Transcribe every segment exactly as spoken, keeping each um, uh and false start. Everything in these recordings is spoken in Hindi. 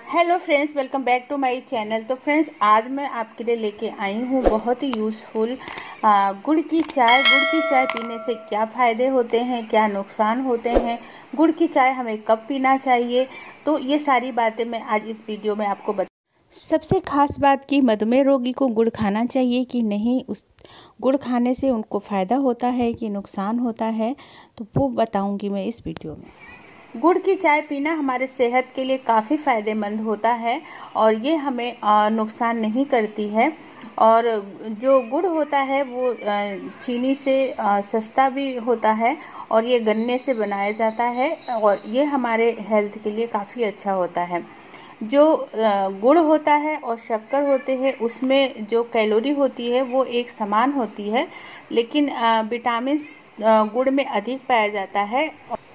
Hello friends, welcome back to my channel. तो फ्रेंड्स, आज मैं आपके लिए लेके आई हूँ बहुत ही यूज़फुल गुड़ की चाय। गुड़ की चाय पीने से क्या फ़ायदे होते हैं, क्या नुकसान होते हैं, गुड़ की चाय हमें कब पीना चाहिए, तो ये सारी बातें मैं आज इस वीडियो में आपको बता। सबसे खास बात कि मधुमेह रोगी को गुड़ खाना चाहिए कि नहीं, उस गुड़ खाने से उनको फ़ायदा होता है कि नुकसान होता है, तो वो बताऊँगी मैं इस वीडियो में। गुड़ की चाय पीना हमारे सेहत के लिए काफ़ी फ़ायदेमंद होता है और ये हमें नुकसान नहीं करती है। और जो गुड़ होता है वो चीनी से सस्ता भी होता है और ये गन्ने से बनाया जाता है और ये हमारे हेल्थ के लिए काफ़ी अच्छा होता है। जो गुड़ होता है और शक्कर होते हैं उसमें जो कैलोरी होती है वो एक समान होती है, लेकिन विटामिन गुड़ में अधिक पाया जाता है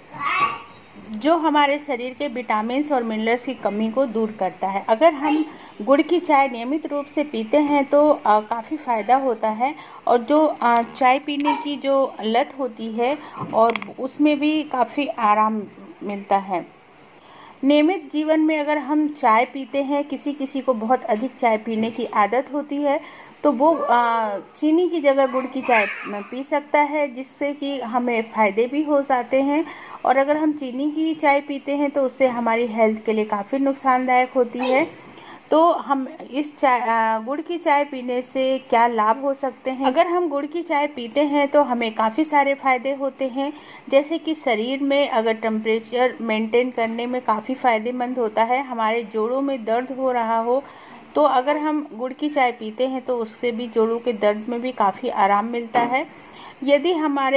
जो हमारे शरीर के विटामिन्स और मिनरल्स की कमी को दूर करता है। अगर हम गुड़ की चाय नियमित रूप से पीते हैं तो काफ़ी फ़ायदा होता है और जो आ, चाय पीने की जो लत होती है और उसमें भी काफ़ी आराम मिलता है। नियमित जीवन में अगर हम चाय पीते हैं, किसी किसी को बहुत अधिक चाय पीने की आदत होती है तो वो आ, चीनी की जगह गुड़ की चाय पी सकता है, जिससे कि हमें फ़ायदे भी हो जाते हैं। और अगर हम चीनी की चाय पीते हैं तो उससे हमारी हेल्थ के लिए काफ़ी नुकसानदायक होती है। तो हम इस चाय गुड़ की चाय पीने से क्या लाभ हो सकते हैं? अगर हम गुड़ की चाय पीते हैं तो हमें काफ़ी सारे फायदे होते हैं, जैसे कि शरीर में अगर टेम्परेचर मेंटेन करने में काफ़ी फ़ायदेमंद होता है। हमारे जोड़ों में दर्द हो रहा हो तो अगर हम गुड़ की चाय पीते हैं तो उससे भी जोड़ों के दर्द में भी काफ़ी आराम मिलता है। यदि हमारे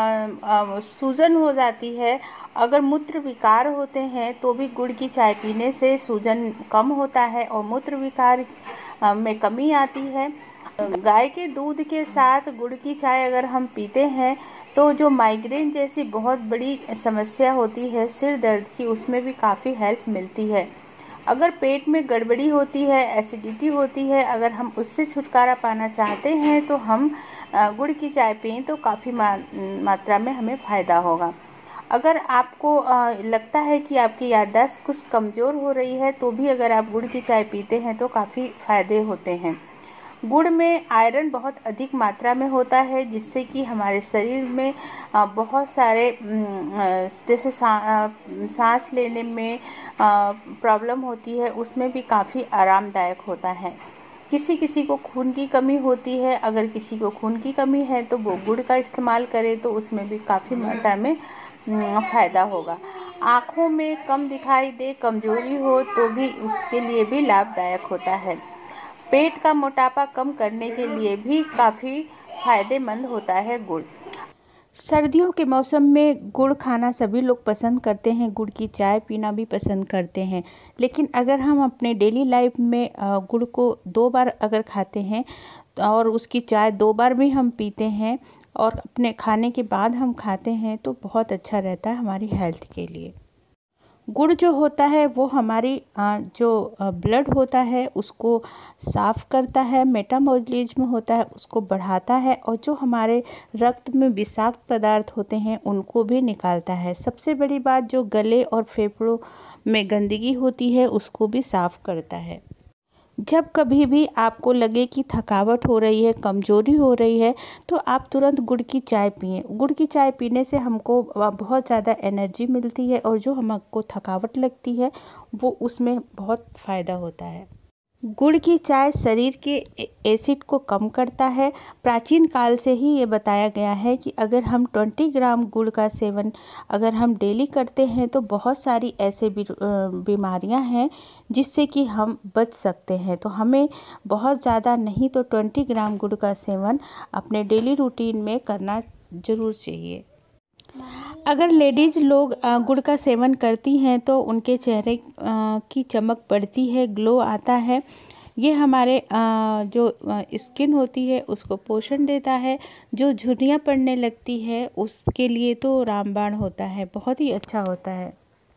सूजन हो जाती है, अगर मूत्र विकार होते हैं तो भी गुड़ की चाय पीने से सूजन कम होता है और मूत्र विकार में कमी आती है। गाय के दूध के साथ गुड़ की चाय अगर हम पीते हैं तो जो माइग्रेन जैसी बहुत बड़ी समस्या होती है सिर दर्द की, उसमें भी काफ़ी हेल्प मिलती है। अगर पेट में गड़बड़ी होती है, एसिडिटी होती है, अगर हम उससे छुटकारा पाना चाहते हैं तो हम गुड़ की चाय पिएं तो काफ़ी मात्रा में हमें फ़ायदा होगा। अगर आपको लगता है कि आपकी याददाश्त कुछ कमज़ोर हो रही है तो भी अगर आप गुड़ की चाय पीते हैं तो काफ़ी फ़ायदे होते हैं। गुड़ में आयरन बहुत अधिक मात्रा में होता है, जिससे कि हमारे शरीर में बहुत सारे जैसे सांस लेने में प्रॉब्लम होती है उसमें भी काफ़ी आरामदायक होता है। किसी किसी को खून की कमी होती है, अगर किसी को खून की कमी है तो वो गुड़ का इस्तेमाल करे तो उसमें भी काफ़ी मात्रा में फ़ायदा होगा। आँखों में कम दिखाई दे, कमजोरी हो तो भी उसके लिए भी लाभदायक होता है। पेट का मोटापा कम करने के लिए भी काफ़ी फायदेमंद होता है गुड़। सर्दियों के मौसम में गुड़ खाना सभी लोग पसंद करते हैं, गुड़ की चाय पीना भी पसंद करते हैं, लेकिन अगर हम अपने डेली लाइफ में गुड़ को दो बार अगर खाते हैं और उसकी चाय दो बार भी हम पीते हैं और अपने खाने के बाद हम खाते हैं तो बहुत अच्छा रहता है हमारी हेल्थ के लिए। गुड़ जो होता है वो हमारी जो ब्लड होता है उसको साफ़ करता है, मेटाबॉलिज्म होता है उसको बढ़ाता है और जो हमारे रक्त में विषाक्त पदार्थ होते हैं उनको भी निकालता है। सबसे बड़ी बात, जो गले और फेफड़ों में गंदगी होती है उसको भी साफ़ करता है। जब कभी भी आपको लगे कि थकावट हो रही है, कमज़ोरी हो रही है, तो आप तुरंत गुड़ की चाय पिएं। गुड़ की चाय पीने से हमको बहुत ज़्यादा एनर्जी मिलती है और जो हमको थकावट लगती है वो उसमें बहुत फ़ायदा होता है। गुड़ की चाय शरीर के एसिड को कम करता है। प्राचीन काल से ही ये बताया गया है कि अगर हम बीस ग्राम गुड़ का सेवन अगर हम डेली करते हैं तो बहुत सारी ऐसे बीमारियां हैं जिससे कि हम बच सकते हैं। तो हमें बहुत ज़्यादा नहीं तो बीस ग्राम गुड़ का सेवन अपने डेली रूटीन में करना ज़रूर चाहिए। अगर लेडीज़ लोग गुड़ का सेवन करती हैं तो उनके चेहरे की चमक बढ़ती है, ग्लो आता है। ये हमारे जो स्किन होती है उसको पोषण देता है। जो झुर्रियाँ पड़ने लगती है उसके लिए तो रामबाण होता है, बहुत ही अच्छा होता है।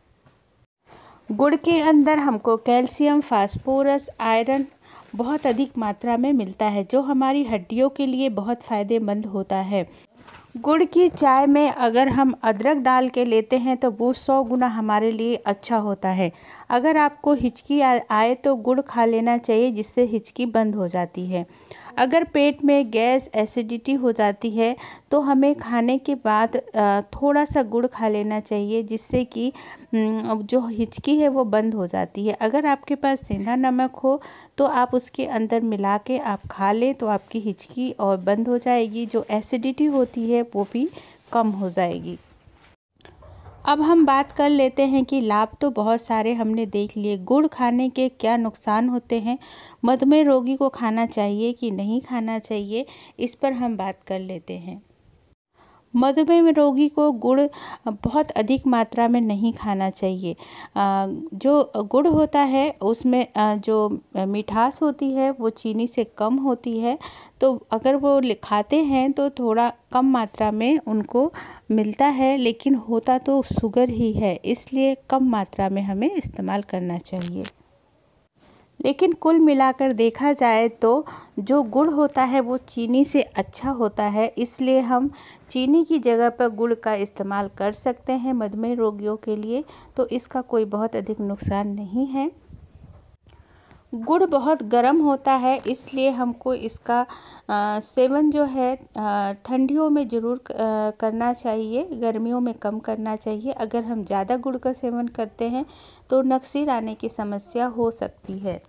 गुड़ के अंदर हमको कैल्शियम, फास्फोरस, आयरन बहुत अधिक मात्रा में मिलता है जो हमारी हड्डियों के लिए बहुत फ़ायदेमंद होता है। गुड़ की चाय में अगर हम अदरक डाल के लेते हैं तो वो सौ गुना हमारे लिए अच्छा होता है। अगर आपको हिचकी आए तो गुड़ खा लेना चाहिए, जिससे हिचकी बंद हो जाती है। अगर पेट में गैस एसिडिटी हो जाती है तो हमें खाने के बाद थोड़ा सा गुड़ खा लेना चाहिए, जिससे कि जो हिचकी है वो बंद हो जाती है। अगर आपके पास सेंधा नमक हो तो आप उसके अंदर मिला के आप खा लें तो आपकी हिचकी और बंद हो जाएगी, जो एसिडिटी होती है वो भी कम हो जाएगी। अब हम बात कर लेते हैं कि लाभ तो बहुत सारे हमने देख लिए, गुड़ खाने के क्या नुकसान होते हैं, मधुमेह रोगी को खाना चाहिए कि नहीं खाना चाहिए, इस पर हम बात कर लेते हैं। मधुमेह रोगी को गुड़ बहुत अधिक मात्रा में नहीं खाना चाहिए। जो गुड़ होता है उसमें जो मिठास होती है वो चीनी से कम होती है, तो अगर वो खाते हैं तो थोड़ा कम मात्रा में उनको मिलता है, लेकिन होता तो शुगर ही है, इसलिए कम मात्रा में हमें इस्तेमाल करना चाहिए। लेकिन कुल मिलाकर देखा जाए तो जो गुड़ होता है वो चीनी से अच्छा होता है, इसलिए हम चीनी की जगह पर गुड़ का इस्तेमाल कर सकते हैं मधुमेह रोगियों के लिए, तो इसका कोई बहुत अधिक नुकसान नहीं है। गुड़ बहुत गर्म होता है, इसलिए हमको इसका आ, सेवन जो है ठंडियों में ज़रूर करना चाहिए, गर्मियों में कम करना चाहिए। अगर हम ज़्यादा गुड़ का सेवन करते हैं तो नक्सीर आने की समस्या हो सकती है।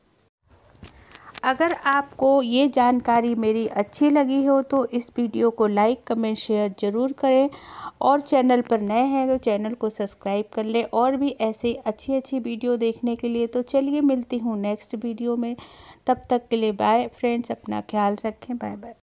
अगर आपको ये जानकारी मेरी अच्छी लगी हो तो इस वीडियो को लाइक कमेंट शेयर ज़रूर करें, और चैनल पर नए हैं तो चैनल को सब्सक्राइब कर लें। और भी ऐसे अच्छी अच्छी वीडियो देखने के लिए तो चलिए मिलती हूँ नेक्स्ट वीडियो में, तब तक के लिए बाय फ्रेंड्स, अपना ख्याल रखें, बाय बाय।